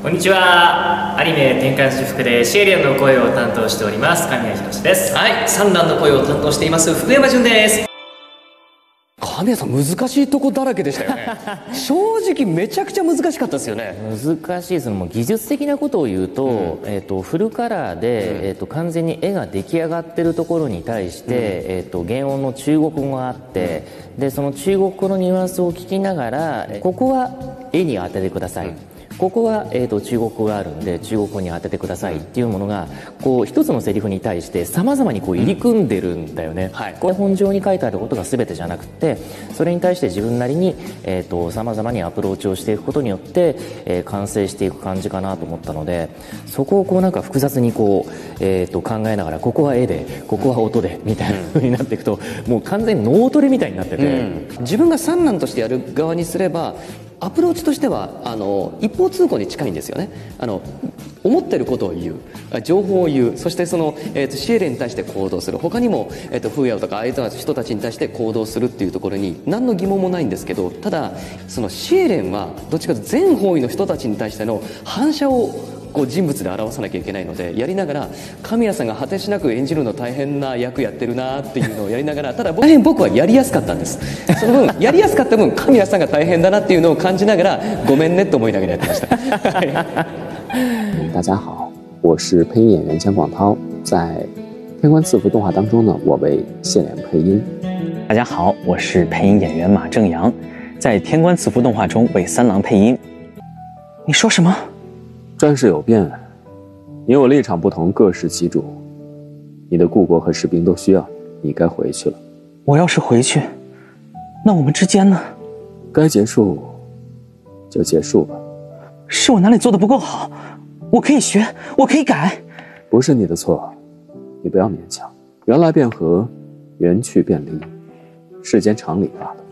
こんにちは。アニメ転換私服でシエリアンの声を担当しております神谷博です。 はい、三男の声を担当しています福山潤です。 神谷さん難しいとこだらけでしたよね。正直めちゃくちゃ難しかったですよね。 難しいです。もう技術的なことを言うと、フルカラーで、完全に絵が出来上がってるところに対して、原音の中国語があって、でその中国語のニュアンスを聞きながら、ここは絵に当ててください、ここは、中国語があるんで中国語に当ててくださいっていうものがこう一つのセリフに対して様々にこう入り組んでるんだよね、これ本上に書いてあることが全てじゃなくて、それに対して自分なりに様々にアプローチをしていくことによって、完成していく感じかなと思ったので、そこをこうなんか複雑にこう、考えながら、ここは絵でここは音でみたいな風になっていくと、もう完全に脳トレみたいになってて、 自分が三男としてやる側にすればアプローチとしては一方通行に近いんですよね。思ってることを言う、情報を言う、そしてその、シエレに対して行動する、他にも、フーヤオとかああいう人たちに対して行動するっていうところに何の疑問もないんですけど、ただそのシエレンはどっちかというと全方位の人たちに対しての反射をこう人物で表さなきゃいけないので、やりながら神谷さんが果てしなく演じるの大変な役やってるなっていうのをやりながら、ただ大変僕はやりやすかったんです。その分やりやすかった分神谷さんが大変だなっていうのを感じながら、ごめんねと思いながらやってました。 大家好，我是配音演员姜广涛，在《天官赐福》动画当中呢，我为谢莲配音。 大家好，我是配音演员马正阳，在《天官赐福》动画中为三郎配音。你说什么？ 战事有变，你我立场不同，各司其主。你的故国和士兵都需要你，该回去了。 我要是回去，那我们之间呢？ 该结束就结束吧。 是我哪里做的不够好？我可以学，我可以改。 不是你的错，你不要勉强。缘来变合，缘去变离，世间常理罢了。